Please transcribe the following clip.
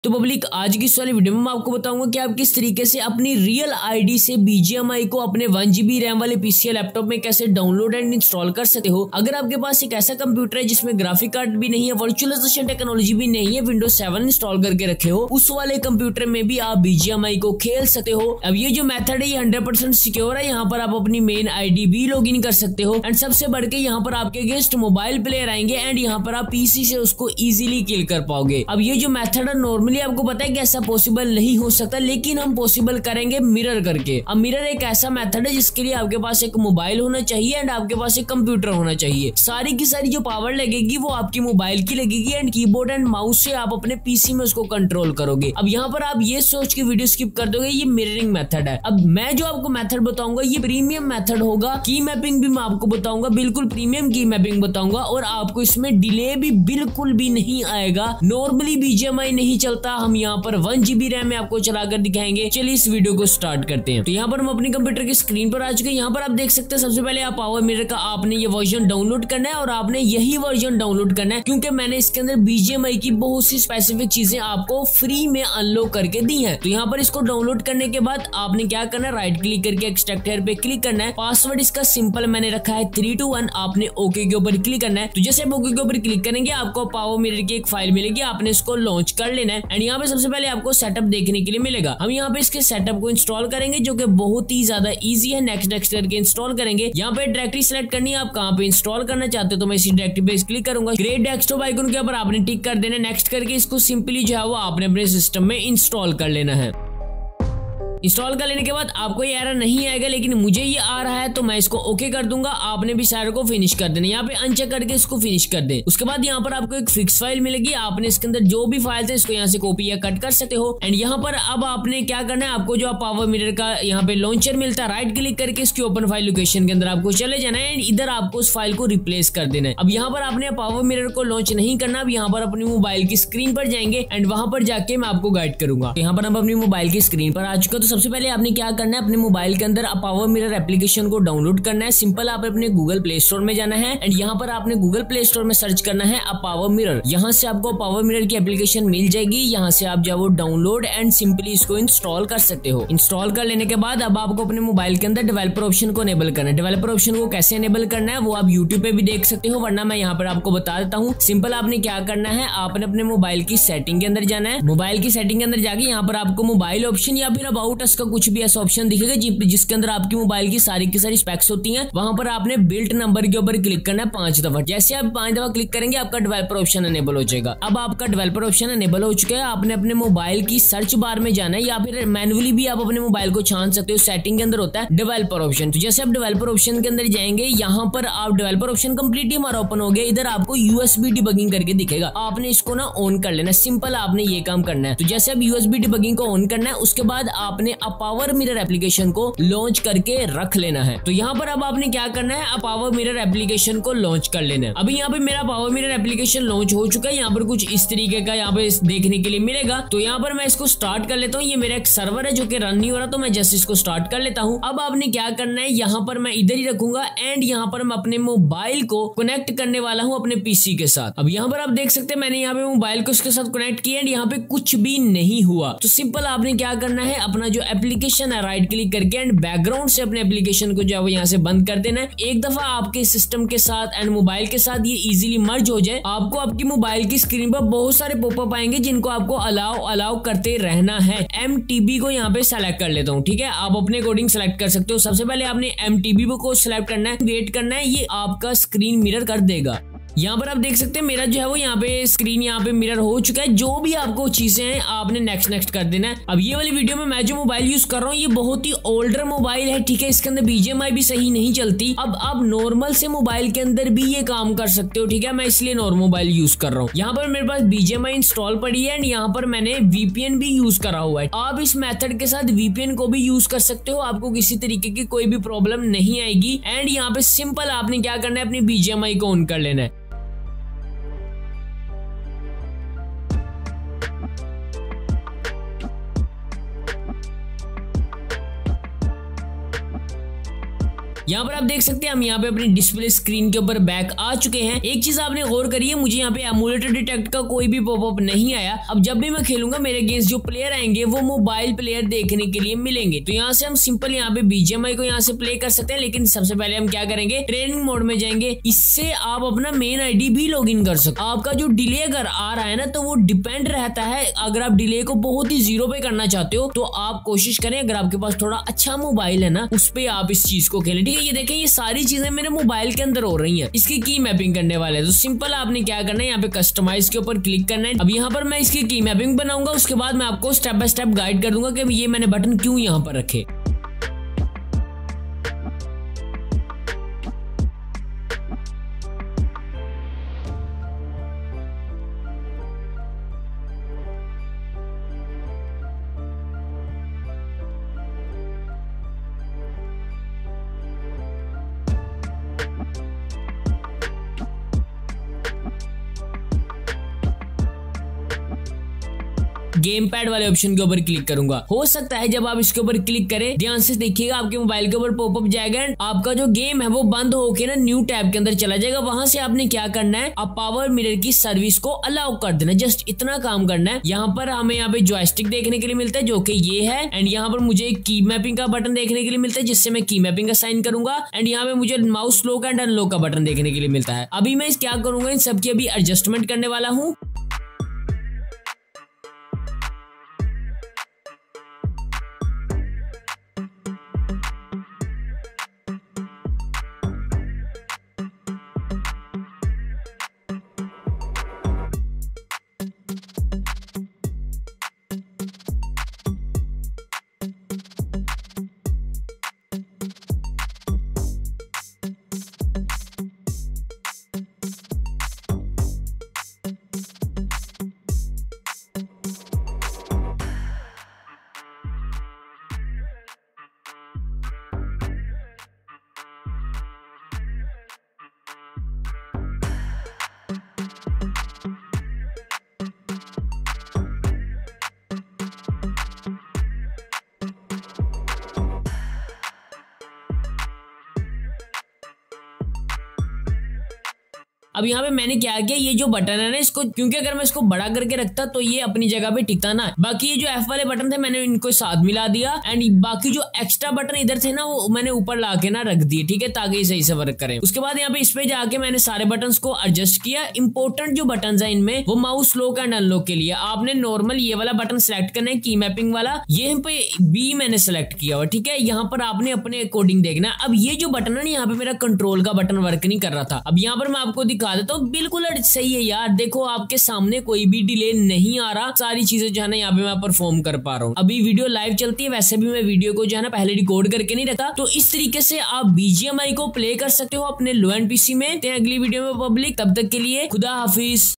तो पब्लिक आज की इस वाली वीडियो में मैं आपको बताऊंगा कि आप किस तरीके से अपनी रियल आईडी से BGMI को अपने 1GB रैम वाले पीसी या लैपटॉप में कैसे डाउनलोड एंड इंस्टॉल कर सकते हो। अगर आपके पास एक ऐसा कंप्यूटर है जिसमें ग्राफिक कार्ड भी नहीं है, वर्चुअलाइजेशन टेक्नोलॉजी भी नहीं है, विंडोज 7 इंस्टॉल करके रखे हो, उस वाले कंप्यूटर में भी आप BGMI को खेल सकते हो। अब ये जो मेथड है ये 100% सिक्योर है। यहाँ पर आप अपनी मेन आईडी भी लॉग इन कर सकते हो एंड सबसे बढ़ के यहाँ पर आपके अगेंस्ट मोबाइल प्लेयर आएंगे एंड यहाँ पर आप पीसी से उसको इजिली किल कर पाओगे। अब ये जो मेथड है नॉर्मली आपको पता है कि ऐसा पॉसिबल नहीं हो सकता, लेकिन हम पॉसिबल करेंगे मिरर करके। अब मिरर एक ऐसा मेथड है जिसके लिए आपके पास एक मोबाइल होना चाहिए एंड आपके पास एक कंप्यूटर होना चाहिए। सारी की सारी जो पावर लगेगी वो आपकी मोबाइल की लगेगी एंड कीबोर्ड एंड माउस से आप अपने पीसी में उसको कंट्रोल करोगे। अब यहाँ पर आप ये सोच के वीडियो स्किप कर दोगे, ये मिररिंग मेथड है। अब मैं जो आपको मेथड बताऊंगा ये प्रीमियम मेथड होगा। की मैपिंग भी मैं आपको बताऊंगा, बिल्कुल प्रीमियम की मैपिंग बताऊंगा और आपको इसमें डिले भी बिल्कुल भी नहीं आएगा। नॉर्मली BGMI नहीं चलता, हम यहाँ पर 1GB रैम में आपको चलाकर दिखाएंगे। चलिए इस वीडियो को स्टार्ट करते हैं। तो यहाँ पर हम अपने कंप्यूटर की स्क्रीन पर आ चुके हैं। यहाँ पर आप देख सकते हैं सबसे पहले आप पावर मिरर का आपने ये वर्जन डाउनलोड करना है और आपने यही वर्जन डाउनलोड करना है क्योंकि मैंने इसके अंदर BGMI की बहुत सी स्पेसिफिक चीजें आपको फ्री में अनलॉक करके दी है। तो यहाँ पर इसको डाउनलोड करने के बाद आपने क्या करना है, राइट क्लिक करके एक्सट्रैक्ट हियर पे क्लिक करना है। पासवर्ड इसका सिंपल मैंने रखा है 321। आपने ओके के ऊपर क्लिक करना है। तो जैसे आप ओके के ऊपर क्लिक करेंगे आपको पावर मिरर की एक फाइल मिलेगी, आपने इसको लॉन्च कर लेना है एंड यहाँ पे सबसे पहले आपको सेटअप देखने के लिए मिलेगा। हम यहाँ पे इसके सेटअप को इंस्टॉल करेंगे जो कि बहुत ही ज्यादा इजी है। नेक्स्ट करके इंस्टॉल करेंगे। यहाँ पे डायरेक्टरी सेलेक्ट करनी है, आप कहाँ पे इंस्टॉल करना चाहते हो तो मैं इसी डायरेक्टरी पे क्लिक करूंगा। ग्रेट डेस्कटॉप आइकन के ऊपर आपने टिक कर देना। नेक्स्ट करके इसको सिंपली जो है वो आपने अपने सिस्टम में इंस्टॉल कर लेना है। इंस्टॉल कर लेने के बाद आपको ये एरर नहीं आएगा, लेकिन मुझे ये आ रहा है तो मैं इसको ओके कर दूंगा। आपने भी सारे को फिनिश कर देना, यहाँ पे अनचेक करके इसको फिनिश कर दे। उसके बाद यहाँ पर आपको एक फिक्स फाइल मिलेगी, आपने इसके अंदर जो भी फाइल थे इसको यहाँ से कॉपी या कट कर सकते हो। एंड यहाँ पर अब आपने क्या करना है, आपको जो पावर मिरर का यहाँ पे लॉन्चर मिलता है, राइट क्लिक करके इसकी ओपन फाइल लोकेशन के अंदर आपको चले जाना है एंड इधर आपको उस फाइल को रिप्लेस कर देना है। अब यहाँ पर आपने पावर मिरर को लॉन्च नहीं करना, अब यहाँ पर अपनी मोबाइल की स्क्रीन पर जाएंगे एंड वहां पर जाके मैं आपको गाइड करूंगा। यहाँ पर हम अपनी मोबाइल की स्क्रीन पर आ चुका। तो सबसे पहले आपने क्या करना है, अपने मोबाइल के अंदर पावर मिरर एप्लीकेशन को डाउनलोड करना है। सिंपल आप अपने गूगल प्ले स्टोर में जाना है एंड यहाँ पर आपने गूगल प्ले स्टोर में सर्च करना है पावर मिरर। यहाँ से आपको पावर मिरर की एप्लीकेशन मिल जाएगी। यहाँ से आप जाओ डाउनलोड एंड सिंपली इसको इंस्टॉल कर सकते हो। इंस्टॉल कर लेने के बाद अब आपको अपने मोबाइल के अंदर डेवलपर ऑप्शन को एनेबल करना है। डेवलपर ऑप्शन को कैसे एनेबल करना है वो आप यूट्यूब पे भी देख सकते हो, वरना मैं यहाँ पर आपको बता देता हूँ। सिंपल आपने क्या करना है, आपने अपने मोबाइल की सेटिंग के अंदर जाना है। मोबाइल की सेटिंग के अंदर जाके यहाँ पर आपको मोबाइल ऑप्शन या फिर अबाउट अस का कुछ भी ऐसा ऑप्शन दिखेगा जिसके अंदर आपकी मोबाइल की सारी स्पेक्स होती हैं। वहां पर आपने बिल्ट नंबर के ऊपर क्लिक करना है 5 दफा। जैसे आप 5 दफा क्लिक करेंगे आपका डेवलपर ऑप्शन अनेबल हो जाएगा। अब आपका डेवलपर ऑप्शन अनेबल हो चुका है। आपने अपने मोबाइल की सर्च बार में जाना है या फिर मैनुअली भी आप अपने मोबाइल को छान सकते हो। सेटिंग के अंदर होता है डेवलपर ऑप्शन। तो जैसे आप डेवलपर ऑप्शन के अंदर जाएंगे, यहाँ पर आप डेवलपर ऑप्शन कंप्लीटली हमारा ओपन हो गया। इधर आपको USB डिबगिंग करके दिखेगा, आपने इसको ना ऑन कर लेना। सिंपल आपने ये काम करना है। तो जैसे आप USB डिबगिंग को ऑन करना है, उसके बाद आपने पावर मिरर एप्लीकेशन को लॉन्च करके रख लेना है। तो यहाँ पर अब आपने क्या करना है, पावर मिरर एप्लीकेशन को लॉन्च कर लेना है। अभी यहाँ पे मेरा पावर मिरर एप्लीकेशन लॉन्च हो चुका है। यहाँ पर कुछ इस तरीके का यहाँ पे देखने के लिए मिलेगा। तो यहाँ पर मैं इसको स्टार्ट कर लेता हूँ। ये मेरा एक सर्वर है जो कि रन नहीं हो रहा, तो मैं जस्ट इसको स्टार्ट कर लेता हूँ। अब आपने क्या करना है, यहाँ पर मैं इधर ही रखूंगा एंड यहाँ पर मैं अपने मोबाइल को कनेक्ट करने वाला हूँ अपने पीसी के साथ। अब यहाँ पर आप देख सकते हैं मैंने यहाँ पे मोबाइल को उसके साथ कनेक्ट किया एंड यहाँ पे कुछ भी नहीं हुआ। तो सिंपल आपने क्या करना है, अपना जो एप्लीकेशन है राइट क्लिक करके एंड बैकग्राउंड से अपने एप्लीकेशन को जो है वो यहाँ से बंद कर देना है। एक दफा आपके सिस्टम के साथ एंड मोबाइल के साथ ये इजीली मर्ज हो जाए, आपको आपकी मोबाइल की स्क्रीन पर बहुत सारे पॉपअप आएंगे जिनको आपको अलाउ करते रहना है। MTB को यहाँ पे सेलेक्ट कर लेता हूँ, ठीक है। आप अपने अकॉर्डिंग सेलेक्ट कर सकते हो। सबसे पहले आपने MTB को सेलेक्ट करना है, वेट करना है, ये आपका स्क्रीन मिरर कर देगा। यहाँ पर आप देख सकते हैं मेरा जो है वो यहाँ पे स्क्रीन यहाँ पे मिरर हो चुका है। जो भी आपको चीजें हैं आपने नेक्स्ट कर देना है। अब ये वाली वीडियो में मैं जो मोबाइल यूज कर रहा हूँ ये बहुत ही ओल्डर मोबाइल है, ठीक है। इसके अंदर BGMI भी सही नहीं चलती। अब आप नॉर्मल से मोबाइल के अंदर भी ये काम कर सकते हो, ठीक है। मैं इसलिए नॉर्मल मोबाइल यूज कर रहा हूँ। यहाँ पर मेरे पास BGMI इंस्टॉल पड़ी है एंड यहाँ पर मैंने VPN भी यूज करा हुआ है। आप इस मेथड के साथ VPN को भी यूज कर सकते हो, आपको किसी तरीके की कोई भी प्रॉब्लम नहीं आएगी। एंड यहाँ पे सिंपल आपने क्या करना है, अपनी BGMI को ऑन कर लेना है। यहाँ पर आप देख सकते हैं हम यहाँ पे अपनी डिस्प्ले स्क्रीन के ऊपर बैक आ चुके हैं। एक चीज आपने गौर करी है, मुझे यहाँ पे एमुलेटर डिटेक्ट का कोई भी पॉपअप नहीं आया। अब जब भी मैं खेलूंगा मेरे अगेंस्ट जो प्लेयर आएंगे वो मोबाइल प्लेयर देखने के लिए मिलेंगे। तो यहाँ से हम सिंपल यहाँ पे BGMI को यहाँ से प्ले कर सकते हैं, लेकिन सबसे पहले हम क्या करेंगे, ट्रेनिंग मोड में जाएंगे। इससे आप अपना मेन आईडी भी लॉगिन कर सकते। आपका जो डिले अगर आ रहा है ना, तो वो डिपेंड रहता है। अगर आप डिले को बहुत ही 0 पे करना चाहते हो तो आप कोशिश करें, अगर आपके पास थोड़ा अच्छा मोबाइल है ना, उस पे आप इस चीज को खेलें। ठीक है, ये देखें ये सारी चीजें मेरे मोबाइल के अंदर हो रही हैं। इसकी की मैपिंग करने वाले हैं, तो सिंपल आपने क्या करना है, यहाँ पे कस्टमाइज के ऊपर क्लिक करना है। अब यहाँ पर मैं इसकी की मैपिंग बनाऊंगा, उसके बाद मैं आपको स्टेप बाय स्टेप गाइड कर दूंगा कि ये मैंने बटन क्यों यहाँ पर रखे। गेम पैड वाले ऑप्शन के ऊपर क्लिक करूंगा। हो सकता है जब आप इसके ऊपर क्लिक करें, ध्यान से देखिएगा, आपके मोबाइल के ऊपर पॉपअप जाएगा, आपका जो गेम है वो बंद होके ना न्यू टैब के अंदर चला जाएगा। वहां से आपने क्या करना है, आप पावर मिरर की सर्विस को अलाउ कर देना, जस्ट इतना काम करना है। यहाँ पर हमें यहाँ पे जॉयस्टिक देखने के लिए मिलता है जो कि ये है, एंड यहाँ पर मुझे की मैपिंग का बटन देखने के लिए मिलता है जिससे मैं की मैपिंग असाइन करूंगा, एंड यहाँ पे मुझे माउस लॉक एंड अनलॉक का बटन देखने के लिए मिलता है। अभी मैं क्या करूंगा, इन सबकी अभी एडजस्टमेंट करने वाला हूँ। अब यहाँ पे मैंने क्या किया, ये जो बटन है ना इसको, क्योंकि अगर मैं इसको बड़ा करके रखता तो ये अपनी जगह पे टिकता ना। बाकी ये जो F वाले बटन थे मैंने इनको साथ मिला दिया, एंड बाकी जो एक्स्ट्रा बटन इधर थे ना वो मैंने ऊपर ला के ना रख दिए, ठीक है, ताकि ये सही से वर्क करें। उसके बाद यहाँ पे इस पे जाके मैंने सारे बटन को एडजस्ट किया। इंपॉर्टेंट जो बटन है इनमें वो माउस लॉक एंड अनलॉक के लिए आपने नॉर्मल ये वाला बटन सेलेक्ट करना है, की मैपिंग वाला, ये पे बी मैंने सेलेक्ट किया हुआ, ठीक है। यहाँ पर आपने अपने अकॉर्डिंग देखना है। अब ये जो बटन है ना, यहाँ पे मेरा कंट्रोल का बटन वर्क नहीं कर रहा था। अब यहाँ पर मैं आपको दिखा देता हूँ, बिल्कुल सही है यार, देखो आपके सामने कोई भी डिले नहीं आ रहा, सारी चीजें जो है ना यहाँ पे मैं परफॉर्म कर पा रहा हूँ। अभी वीडियो लाइव चलती है, वैसे भी मैं वीडियो को जो है ना पहले रिकॉर्ड करके नहीं रखा। तो इस तरीके से आप BGMI को प्ले कर सकते हो अपने लो एंड PC में। अगली वीडियो में पब्लिक, तब तक के लिए खुदा हाफिज।